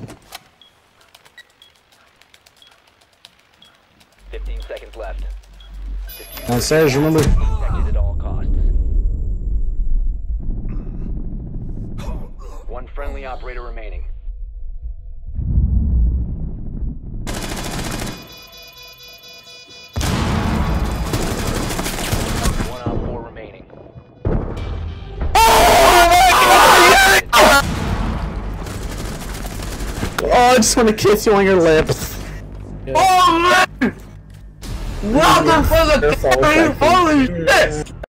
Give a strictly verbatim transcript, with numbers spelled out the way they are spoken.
Fifteen seconds left. Ah, Sérgio, manda. Protected at all costs. One friendly operator remaining. One op four remaining. Oh, I just want to kiss you on your lips. Yeah. Oh man! Welcome for the game! Holy shit!